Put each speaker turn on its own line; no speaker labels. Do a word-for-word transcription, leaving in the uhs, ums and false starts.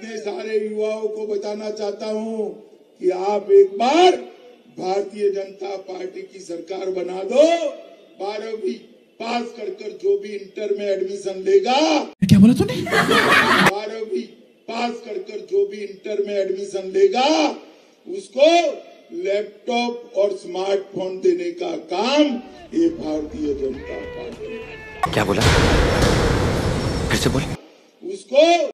इतने सारे युवाओं को बताना चाहता हूं कि आप एक बार भारतीय जनता पार्टी की सरकार बना दो। बारहवीं पास कर कर जो भी इंटर में एडमिशन लेगा,
क्या बोला तूने?
बारहवीं पास कर कर जो भी इंटर में एडमिशन लेगा उसको लैपटॉप और स्मार्टफोन देने का काम ये भारतीय जनता पार्टी।
क्या बोला? फिर से बोल।
उसको